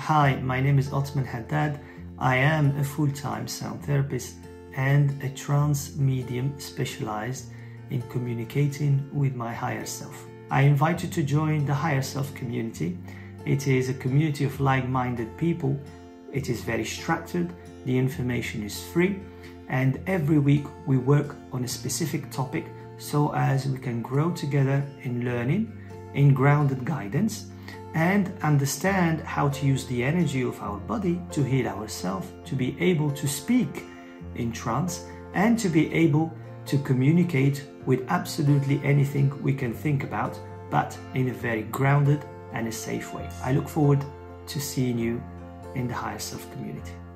Hi, my name is Othman Haddad. I am a full-time sound therapist and a trance medium specialized in communicating with my higher self. I invite you to join the Higher Self community. It is a community of like-minded people. It is very structured, the information is free, and every week we work on a specific topic so as we can grow together in learning, in grounded guidance, and understand how to use the energy of our body to heal ourselves, to be able to speak in trance, and to be able to communicate with absolutely anything we can think about, but in a very grounded and a safe way. I look forward to seeing you in the Higher Self community.